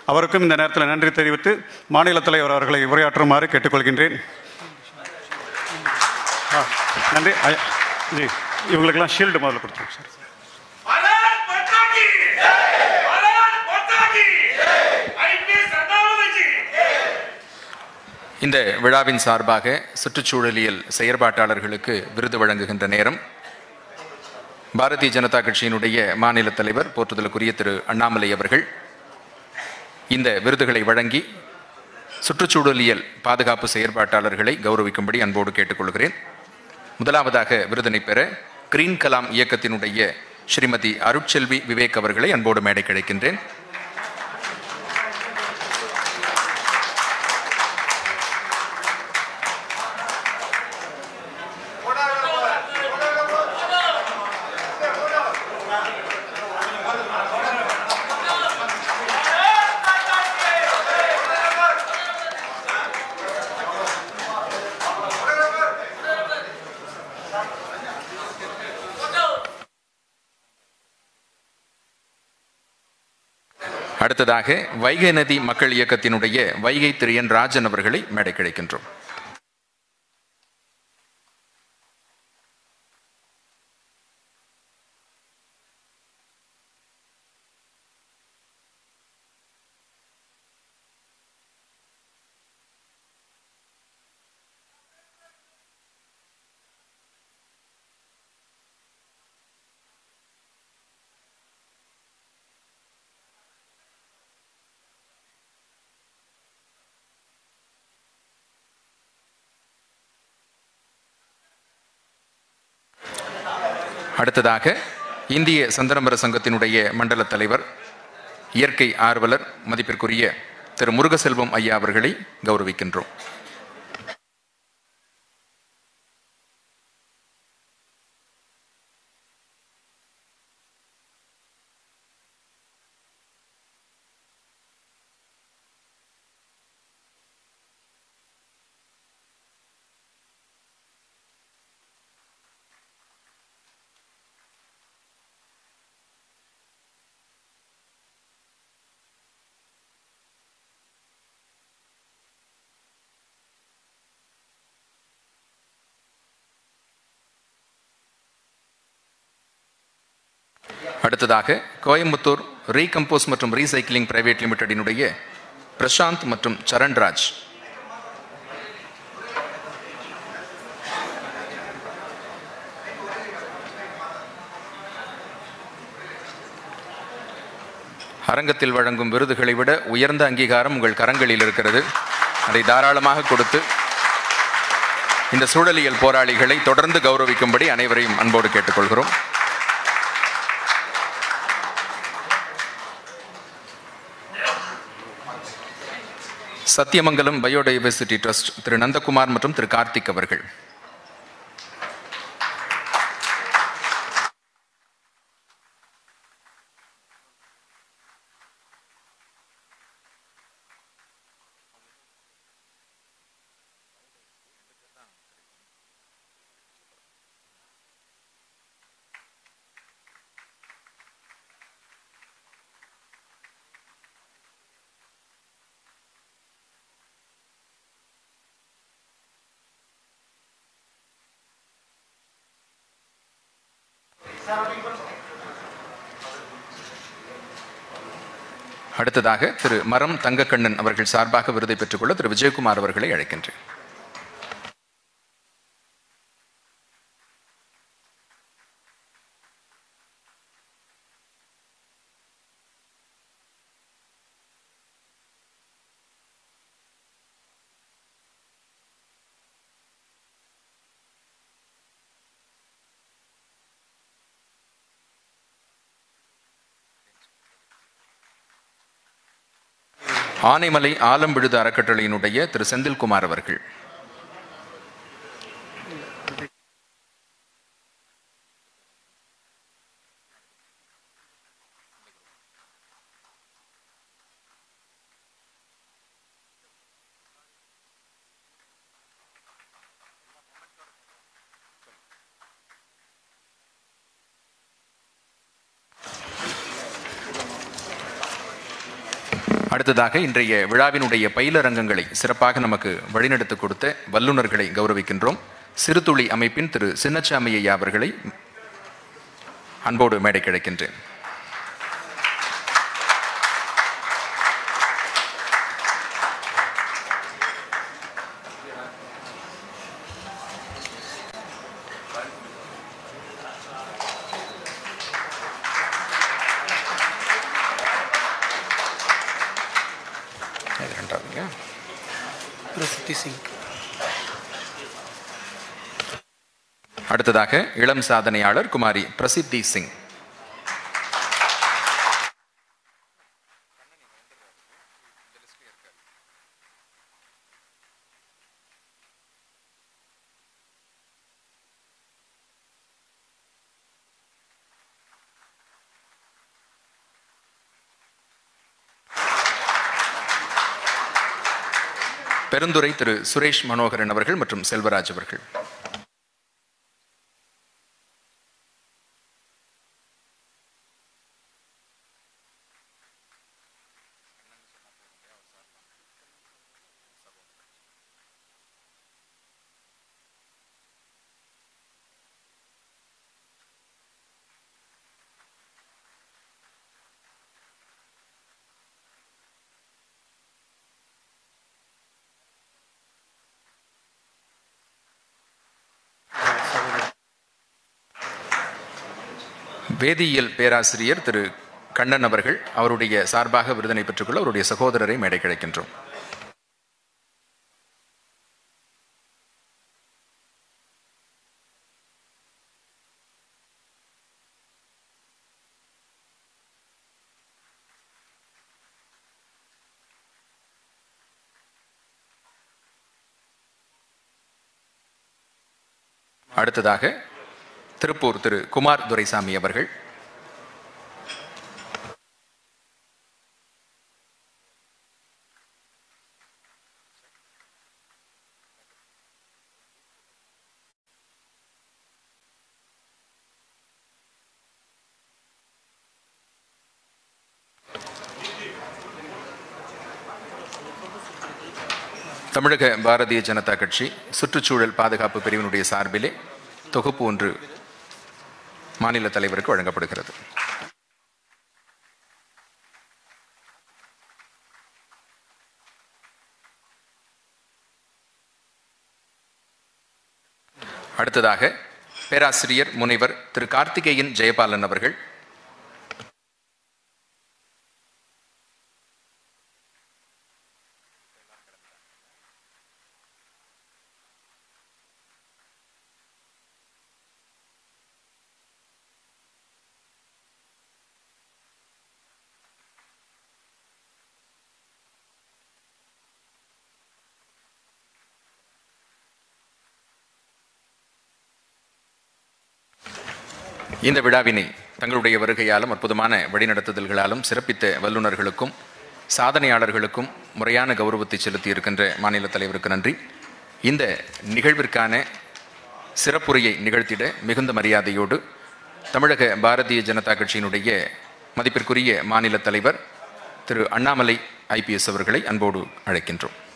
அவருக்கும் இந்த நேரத்தில் நன்றி தெரிவித்து மாநில தலைவர் அவர்களை உரையாற்றுமாறு கேட்டுக்கொள்கின்றேன். நன்றி. ஜி, இவங்களுக்கெல்லாம் ஷீல்டு முதல்ல கொடுத்துருங்க சார். இந்த விழாவின் சார்பாக சுற்றுச்சூழலியல் செயற்பாட்டாளர்களுக்கு விருது வழங்குகின்ற நேரம். பாரதிய ஜனதா கட்சியினுடைய மாநில தலைவர் போற்றுதலுக்குரிய திரு அண்ணாமலை அவர்கள் இந்த விருதுகளை வழங்கி சுற்றுச்சூழலியல் பாதுகாப்பு செயற்பாட்டாளர்களை கௌரவிக்கும்படி அன்போடு கேட்டுக்கொள்கிறேன். முதலாவதாக விருதினை பெற கிரீன் கலாம் இயக்கத்தினுடைய ஸ்ரீமதி அருட்செல்வி விவேக் அவர்களை அன்போடு மேடைக்கு அழைக்கின்றேன். அடுத்ததாக வைகை நதி மக்கள் இயக்கத்தினுடைய வைகை திரு என் ராஜன் அவர்களை மேடைக்கு அழைக்கின்றோம். அடுத்ததாக இந்திய சந்தனமர சங்கத்தினுடைய மண்டல தலைவர் இயற்கை ஆர்வலர் மதிப்பிற்குரிய திரு முருகசெல்வம் ஐயா அவர்களை கௌரவிக்கின்றோம். அடுத்ததாக கோயம்புத்தூர் ரீகம்போஸ் மற்றும் ரீசைக்கிளிங் பிரைவேட் லிமிடெடினுடைய பிரசாந்த் மற்றும் சரண்ராஜ். அரங்கத்தில் வழங்கும் விருதுகளை விட உயர்ந்த அங்கீகாரம் உங்கள் கரங்களில் இருக்கிறது. அதை தாராளமாக கொடுத்து இந்த சூழலியல் போராளிகளை தொடர்ந்து கௌரவிக்கும்படி அனைவரையும் அன்போடு கேட்டுக்கொள்கிறோம். சத்தியமங்கலம் பயோடைவர்சிட்டி ட்ரஸ்ட் திரு நந்தகுமார் மற்றும் திரு கார்த்திக் அவர்கள். அடுத்ததாக திரு மரம் தங்கக்கண்ணன் அவர்கள் சார்பாக விருதை பெற்றுக்கொள்ள திரு விஜயகுமார் அவர்களை அழைக்கின்றேன். ஆனைமலை ஆலம் விழுது அறக்கட்டளையினுடைய திரு செந்தில்குமார் அவர்கள். அடுத்ததாக இன்றைய விழாவினுடைய பயிலரங்கங்களை சிறப்பாக நமக்கு வழிநடத்தி கொடுத்த வல்லுநர்களை கௌரவிக்கின்றோம். சிறுதுளி அமைப்பின் திரு சின்னச்சாமி ஐயா அவர்களை அன்போடு மேடை கிடைக்கின்றேன். அடுத்ததாக இளம் சாதனையாளர் குமாரி பிரசித்தி சிங். பெருந்துறை திரு சுரேஷ் மனோகரன் அவர்கள் மற்றும் செல்வராஜ் அவர்கள். வேதியியல் பேராசிரியர் திரு கண்ணன் அவர்கள் அவருடைய சார்பாக விருதினை பெற்றுக்கொள்ள அவருடைய சகோதரரை மேடை கிடைக்கின்றோம். அடுத்ததாக திருப்பூர் திரு குமார் துரைசாமி அவர்கள். தமிழக பாரதிய ஜனதா கட்சி சுற்றுச்சூழல் பாதுகாப்பு பிரிவினுடைய சார்பிலே தொகுப்பு ஒன்று மாநில தலைவருக்கு வழங்கப்படுகிறது. அடுத்ததாக பேராசிரியர் முனைவர் திரு கார்த்திகேயன் ஜெயபாலன் அவர்கள். இந்த விழாவினை தங்களுடைய வருகையாலும் அற்புதமான வழிநடத்துதல்களாலும் சிறப்பித்த வல்லுநர்களுக்கும் சாதனையாளர்களுக்கும் முறையான கௌரவத்தை செலுத்தி இருக்கின்ற மாநில தலைவருக்கு நன்றி. இந்த நிகழ்விற்கான சிறப்புரையை நிகழ்த்திட மிகுந்த மரியாதையோடு தமிழக பாரதிய ஜனதா கட்சியினுடைய மதிப்பிற்குரிய மாநில தலைவர் திரு அண்ணாமலை IPS அவர்களை அன்போடு அழைக்கின்றோம்.